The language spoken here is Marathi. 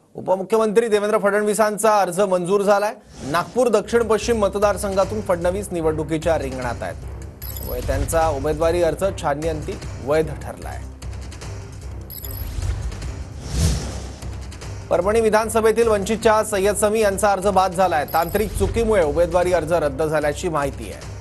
उपमुख्यमंत्री देवेंद्र फडणवीसांचा अर्ज मंजूर झालाय। नागपूर दक्षिण पश्चिम मतदारसंघातून फडणवीस निवडणुकीच्या रिंगणात आहेत। व त्यांचा उमेदवारी अर्ज छाननीअंती वैध ठरलाय। परभणी विधानसभेतील वंचितच्या सय्यद समी यांचा अर्ज बाद झालाय। तांत्रिक चुकीमुळे उमेदवारी अर्ज रद्द झाल्याची माहिती आहे।